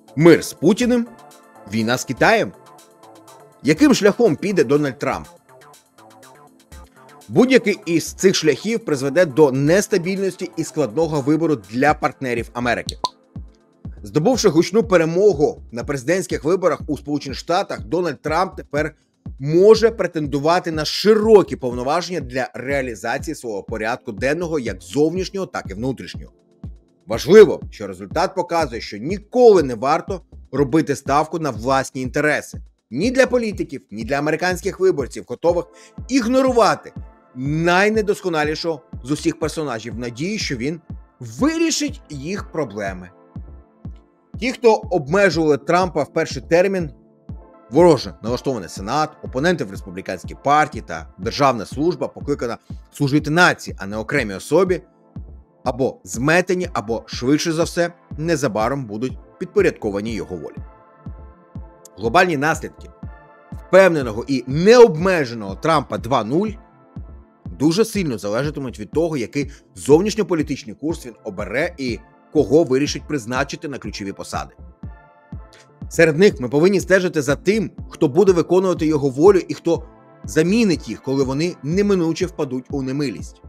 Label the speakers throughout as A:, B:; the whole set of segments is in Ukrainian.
A: Мир з Путіним? Війна з Китаєм? Яким шляхом піде Дональд Трамп? Будь-який із цих шляхів призведе до нестабільності і складного вибору для партнерів Америки. Здобувши гучну перемогу на президентських виборах у Сполучених Штатах, Дональд Трамп тепер може претендувати на широкі повноваження для реалізації свого порядку денного як зовнішнього, так і внутрішнього. Важливо, що результат показує, що ніколи не варто робити ставку на власні інтереси. Ні для політиків, ні для американських виборців, готових ігнорувати найнедосконалішого з усіх персонажів в надії, що він вирішить їх проблеми. Ті, хто обмежували Трампа в перший термін, вороже налаштований Сенат, опоненти в республіканській партії та державна служба, покликана служити нації, а не окремій особі, або зметені, або, швидше за все, незабаром будуть підпорядковані його волі. Глобальні наслідки впевненого і необмеженого Трампа 2.0 дуже сильно залежатимуть від того, який зовнішньополітичний курс він обере і кого вирішить призначити на ключові посади. Серед них ми повинні стежити за тим, хто буде виконувати його волю і хто замінить їх, коли вони неминуче впадуть у немилість.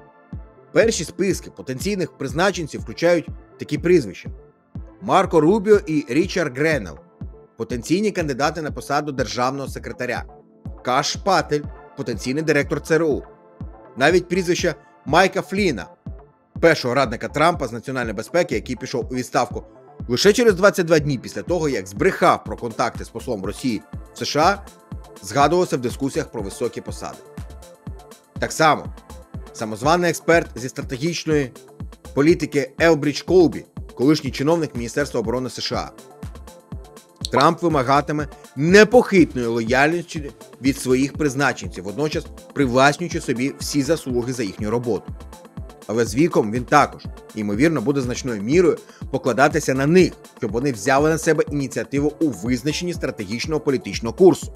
A: Перші списки потенційних призначенців включають такі прізвища: Марко Рубіо і Річард Гренел – потенційні кандидати на посаду державного секретаря, Каш Патель – потенційний директор ЦРУ, навіть прізвище Майка Фліна, першого радника Трампа з національної безпеки, який пішов у відставку лише через 22 дні після того, як збрехав про контакти з послом Росії в США, згадувався в дискусіях про високі посади. Так само, самозваний експерт зі стратегічної політики Елбрідж Колбі, колишній чиновник Міністерства оборони США. Трамп вимагатиме непохитної лояльності від своїх призначенців, водночас привласнюючи собі всі заслуги за їхню роботу. Але з віком він також, ймовірно, буде значною мірою покладатися на них, щоб вони взяли на себе ініціативу у визначенні стратегічного політичного курсу.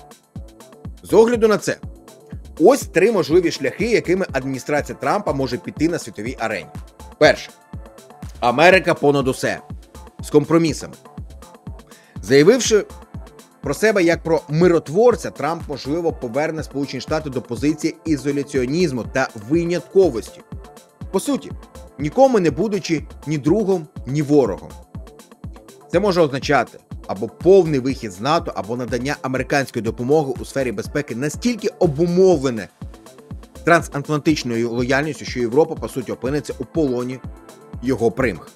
A: З огляду на це, ось три можливі шляхи, якими адміністрація Трампа може піти на світовій арені. Перше. Америка понад усе. З компромісами. Заявивши про себе як про миротворця, Трамп, можливо, поверне Сполучені Штати до позиції ізоляціонізму та винятковості. По суті, нікому не будучи ні другом, ні ворогом. Це може означати або повний вихід з НАТО, або надання американської допомоги у сфері безпеки настільки обумовлене трансатлантичною лояльністю, що Європа, по суті, опиниться у полоні його примх.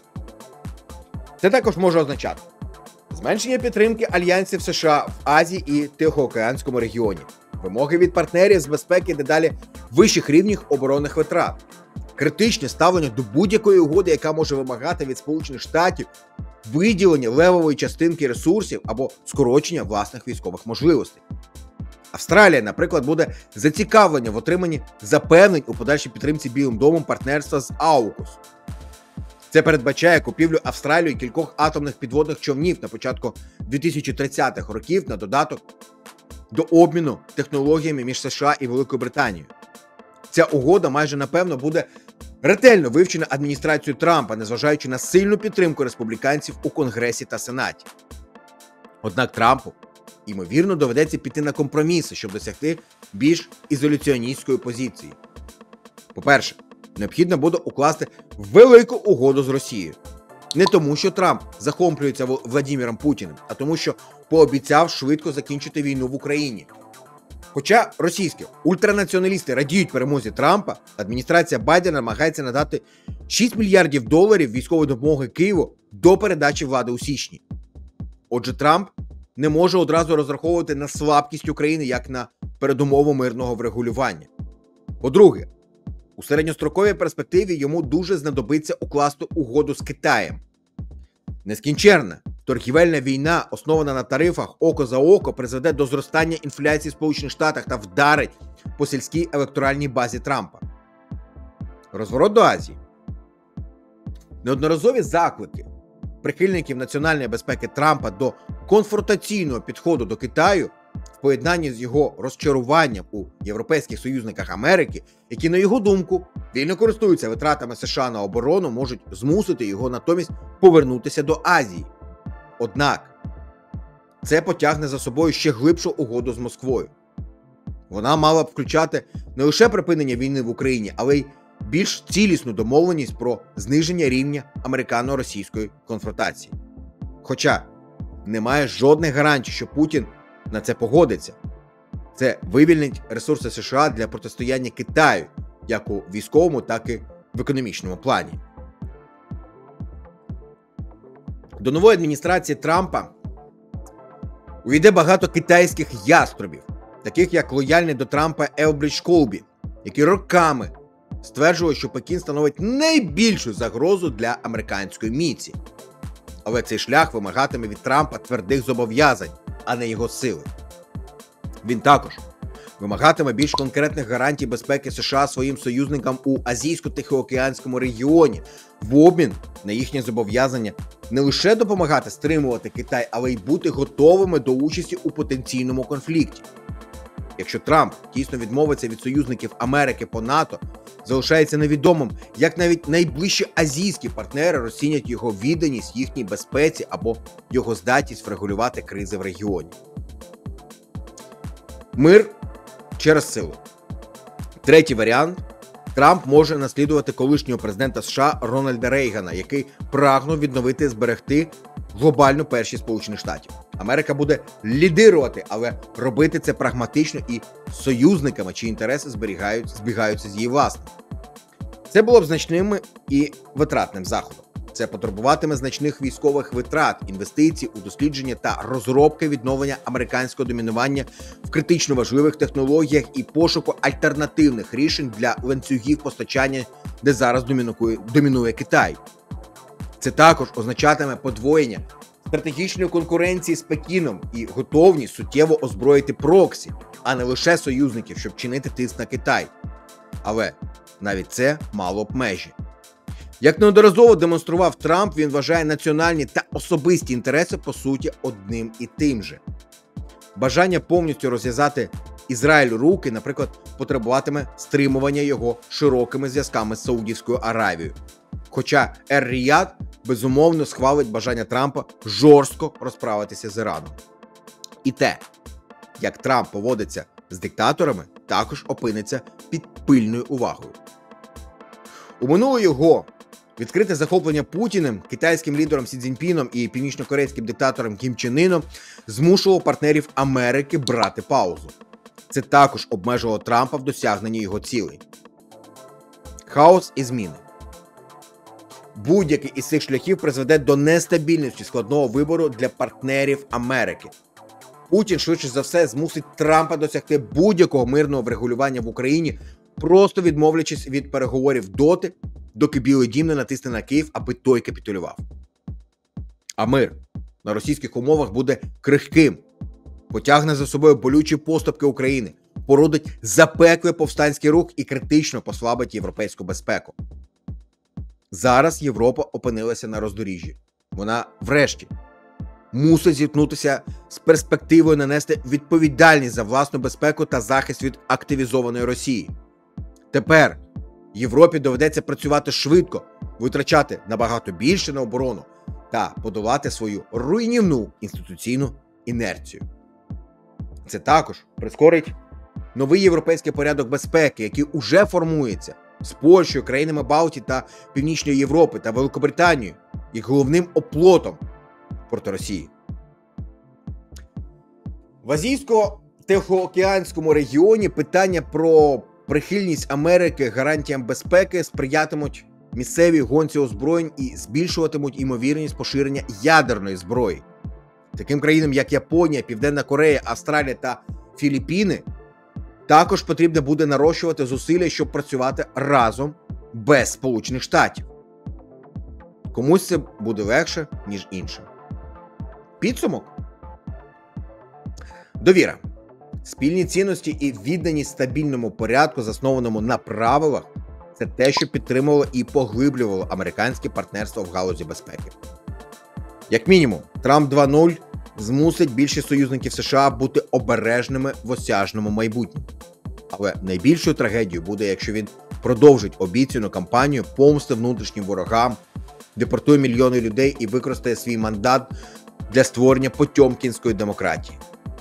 A: Це також може означати зменшення підтримки альянсів США в Азії і Тихоокеанському регіоні, вимоги від партнерів з безпеки дедалі вищих рівнів оборонних витрат, критичне ставлення до будь-якої угоди, яка може вимагати від Сполучених Штатів виділення левової частинки ресурсів або скорочення власних військових можливостей. Австралія, наприклад, буде зацікавлена в отриманні запевнень у подальшій підтримці Білим домом партнерства з AUKUS. Це передбачає купівлю Австралією кількох атомних підводних човнів на початку 2030-х років на додаток до обміну технологіями між США і Великою Британією. Ця угода майже напевно буде ретельно вивчена адміністрацією Трампа, незважаючи на сильну підтримку республіканців у Конгресі та Сенаті. Однак Трампу, ймовірно, доведеться піти на компроміси, щоб досягти більш ізоляціоністської позиції. По-перше, необхідно буде укласти велику угоду з Росією. Не тому, що Трамп захоплюється Владимиром Путіним, а тому, що пообіцяв швидко закінчити війну в Україні. Хоча російські ультранаціоналісти радіють перемозі Трампа, адміністрація Байдена намагається надати $6 мільярдів військової допомоги Києву до передачі влади у січні. Отже, Трамп не може одразу розраховувати на слабкість України як на передумову мирного врегулювання. По-друге, у середньостроковій перспективі йому дуже знадобиться укласти угоду з Китаєм. Нескінченна торгівельна війна, основана на тарифах око за око, призведе до зростання інфляції в Сполучених Штатах та вдарить по сільській електоральній базі Трампа. Розворот до Азії. Неодноразові заклики прихильників національної безпеки Трампа до конфронтаційного підходу до Китаю в поєднанні з його розчаруванням у європейських союзниках Америки, які, на його думку, вільно користуються витратами США на оборону, можуть змусити його натомість повернутися до Азії. Однак це потягне за собою ще глибшу угоду з Москвою. Вона мала б включати не лише припинення війни в Україні, але й більш цілісну домовленість про зниження рівня американо-російської конфронтації. Хоча немає жодних гарантій, що Путін на це погодиться. Це вивільнить ресурси США для протистояння Китаю, як у військовому, так і в економічному плані. До нової адміністрації Трампа увійде багато китайських яструбів, таких як лояльний до Трампа Елбридж Колбі, які роками стверджували, що Пекін становить найбільшу загрозу для американської міці. Але цей шлях вимагатиме від Трампа твердих зобов'язань, а не його сили. Він також вимагатиме більш конкретних гарантій безпеки США своїм союзникам у Азійсько-Тихоокеанському регіоні в обмін на їхнє зобов'язання не лише допомагати стримувати Китай, але й бути готовими до участі у потенційному конфлікті. Якщо Трамп дійсно відмовиться від союзників Америки по НАТО, залишається невідомим, як навіть найближчі азійські партнери розцінять його відданість їхній безпеці або його здатність врегулювати кризи в регіоні. Мир через силу. Третій варіант. Трамп може наслідувати колишнього президента США Рональда Рейгана, який прагнув відновити і зберегти глобальну першість Сполучених Штатів. Америка буде лідирувати, але робити це прагматично і з союзниками, чиї інтереси збігаються з її власними. Це було б значним і витратним заходом. Це потребуватиме значних військових витрат, інвестицій у дослідження та розробки відновлення американського домінування в критично важливих технологіях і пошуку альтернативних рішень для ланцюгів постачання, де зараз домінує Китай. Це також означатиме подвоєння стратегічної конкуренції з Пекіном і готовність суттєво озброїти проксі, а не лише союзників, щоб чинити тиск на Китай. Але навіть це мало б межі. Як неодноразово демонстрував Трамп, він вважає національні та особисті інтереси, по суті, одним і тим же. Бажання повністю розв'язати Ізраїлю руки, наприклад, потребуватиме стримування його широкими зв'язками з Саудівською Аравією. Хоча Ер-Ріяд безумовно схвалить бажання Трампа жорстко розправитися з Іраном. І те, як Трамп поводиться з диктаторами, також опиниться під пильною увагою. У минуле його відкрите захоплення Путіним, китайським лідером Сі Цзіньпіном і північно-корейським диктатором Кім Чен Іном змушувало партнерів Америки брати паузу. Це також обмежувало Трампа в досягненні його цілей. Хаос і зміни. Будь-який із цих шляхів призведе до нестабільності складного вибору для партнерів Америки. Путін, швидше за все, змусить Трампа досягти будь-якого мирного врегулювання в Україні, просто відмовлячись від переговорів доти, доки Білий дім не натисне на Київ, аби той капітулював. А мир на російських умовах буде крихким, потягне за собою болючі поступки України, породить запеклий повстанський рух і критично послабить європейську безпеку. Зараз Європа опинилася на роздоріжжі. Вона, врешті, мусить зіткнутися з перспективою нанести відповідальність за власну безпеку та захист від активізованої Росії. Тепер Європі доведеться працювати швидко, витрачати набагато більше на оборону та подолати свою руйнівну інституційну інерцію. Це також прискорить новий європейський порядок безпеки, який уже формується з Польщею, країнами Балтії та Північної Європи та Великобританією, як головним оплотом проти Росії. В Азійсько-Тихоокеанському регіоні питання про прихильність Америки гарантіям безпеки сприятимуть місцевій гонці озброєнь і збільшуватимуть ймовірність поширення ядерної зброї. Таким країнам, як Японія, Південна Корея, Австралія та Філіппіни, також потрібно буде нарощувати зусилля, щоб працювати разом без Сполучених Штатів. Комусь це буде легше, ніж іншим. Підсумок. Довіра. Спільні цінності і відданість стабільному порядку, заснованому на правилах, це те, що підтримувало і поглиблювало американське партнерство в галузі безпеки. Як мінімум, Трамп 2.0 змусить більшість союзників США бути обережними в осяжному майбутньому. Але найбільшою трагедією буде, якщо він продовжить обіцяну кампанію помсти внутрішнім ворогам, депортує мільйони людей і використає свій мандат для створення потьомкінської демократії.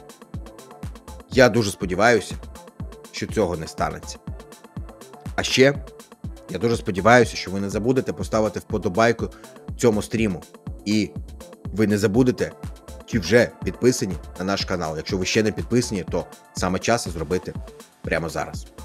A: Я дуже сподіваюся, що цього не станеться. А ще я дуже сподіваюся, що ви не забудете поставити вподобайку цьому стріму. І ви не забудете, чи вже підписані на наш канал. Якщо ви ще не підписані, то саме час зробити прямо зараз.